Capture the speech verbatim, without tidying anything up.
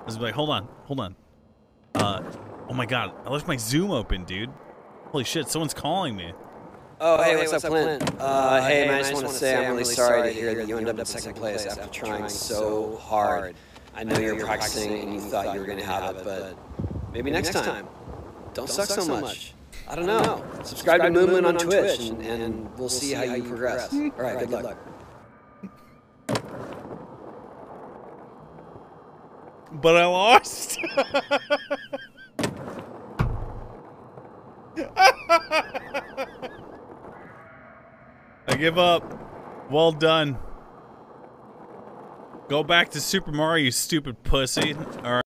was like, hold on, hold on. Uh, oh my god, I left my Zoom open, dude. Holy shit, someone's calling me. Oh, hey, what's, what's up, Clint? Clint? Uh, hey, man, I just want to say I'm really sorry to hear that you ended up in second place after trying so hard. I know you were practicing and you thought you were going to have it, but maybe next time. Don't suck so much. I don't know. Subscribe to Movement on Twitch, and, and we'll see how you progress. All right, good luck. But I lost. I give up. Well done. Go back to Super Mario, you stupid pussy. All right.